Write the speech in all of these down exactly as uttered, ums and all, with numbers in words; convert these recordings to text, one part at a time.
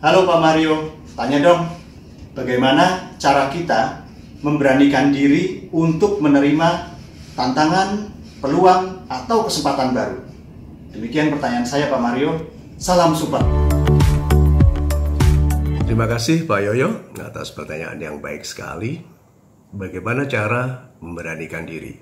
Halo Pak Mario, tanya dong, bagaimana cara kita memberanikan diri untuk menerima tantangan, peluang, atau kesempatan baru? Demikian pertanyaan saya Pak Mario, salam support. Terima kasih Pak Yoyo atas pertanyaan yang baik sekali. Bagaimana cara memberanikan diri?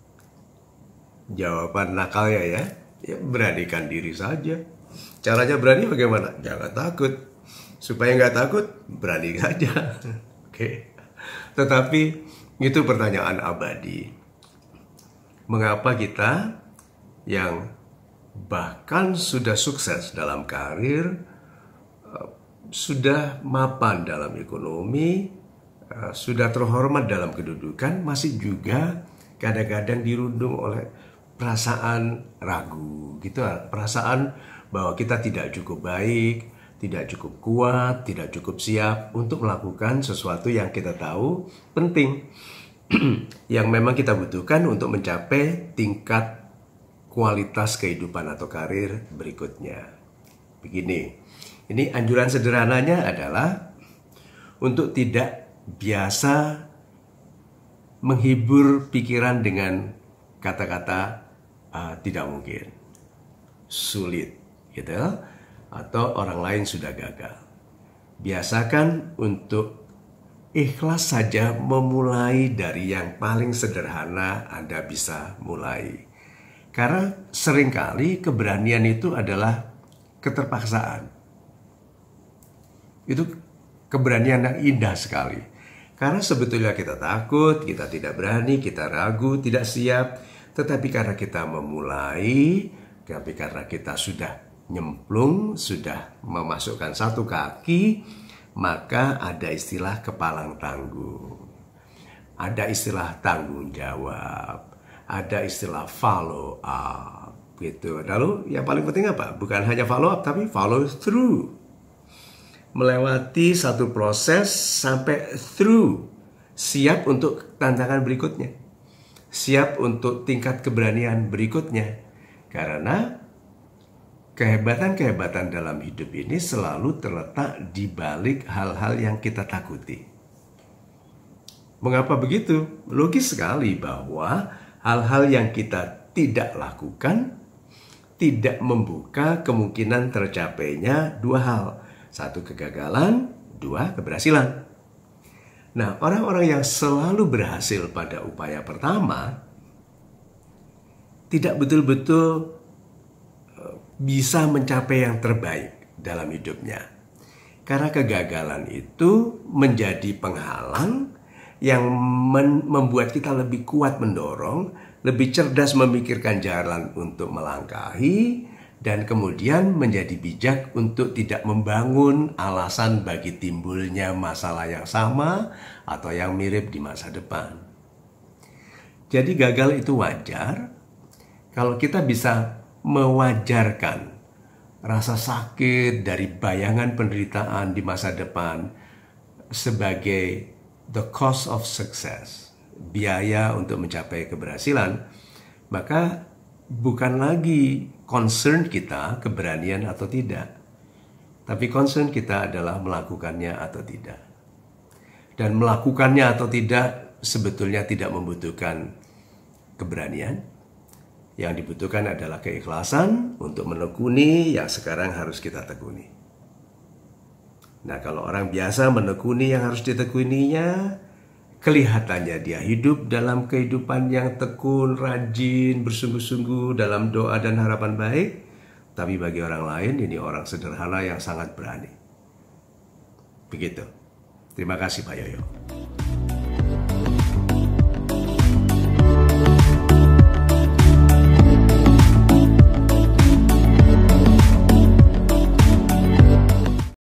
Jawaban nakalnya ya, ya beranikan diri saja. Caranya berani bagaimana? Jangan takut. Supaya nggak takut, berani saja. Oke. Tetapi itu pertanyaan abadi. Mengapa kita yang bahkan sudah sukses dalam karir, sudah mapan dalam ekonomi, sudah terhormat dalam kedudukan, masih juga kadang-kadang dirundung oleh perasaan ragu, gitu, perasaan bahwa kita tidak cukup baik, tidak cukup kuat, tidak cukup siap untuk melakukan sesuatu yang kita tahu penting, yang memang kita butuhkan untuk mencapai tingkat kualitas kehidupan atau karir berikutnya. Begini, ini anjuran sederhananya adalah untuk tidak biasa menghibur pikiran dengan kata-kata uh, tidak mungkin, sulit, gitu, atau orang lain sudah gagal. Biasakan untuk ikhlas saja memulai dari yang paling sederhana Anda bisa mulai. Karena seringkali keberanian itu adalah keterpaksaan. Itu keberanian yang indah sekali. Karena sebetulnya kita takut, kita tidak berani, kita ragu, tidak siap. Tetapi karena kita memulai, tapi karena kita sudah nyemplung, sudah memasukkan satu kaki, maka ada istilah kepalang tanggung, ada istilah tanggung jawab, ada istilah follow up, gitu. Lalu yang paling penting apa? Bukan hanya follow up, tapi follow through. Melewati satu proses sampai through, siap untuk tantangan berikutnya, siap untuk tingkat keberanian berikutnya. Karena kehebatan-kehebatan dalam hidup ini selalu terletak di balik hal-hal yang kita takuti. Mengapa begitu? Logis sekali bahwa hal-hal yang kita tidak lakukan tidak membuka kemungkinan tercapainya dua hal. Satu, kegagalan. Dua, keberhasilan. Nah, orang-orang yang selalu berhasil pada upaya pertama tidak betul-betul bisa mencapai yang terbaik dalam hidupnya. Karena kegagalan itu menjadi penghalang yang membuat kita lebih kuat mendorong, lebih cerdas memikirkan jalan untuk melangkahi, dan kemudian menjadi bijak untuk tidak membangun alasan bagi timbulnya masalah yang sama atau yang mirip di masa depan. Jadi gagal itu wajar kalau kita bisa mewajarkan rasa sakit dari bayangan penderitaan di masa depan sebagai the cost of success, biaya untuk mencapai keberhasilan. Maka bukan lagi concern kita keberanian atau tidak, tapi concern kita adalah melakukannya atau tidak. Dan melakukannya atau tidak sebetulnya tidak membutuhkan keberanian. Yang dibutuhkan adalah keikhlasan untuk menekuni yang sekarang harus kita tekuni. Nah, kalau orang biasa menekuni yang harus ditekuninya, kelihatannya dia hidup dalam kehidupan yang tekun, rajin, bersungguh-sungguh dalam doa dan harapan baik. Tapi bagi orang lain, ini orang sederhana yang sangat berani. Begitu. Terima kasih Pak Yoyo.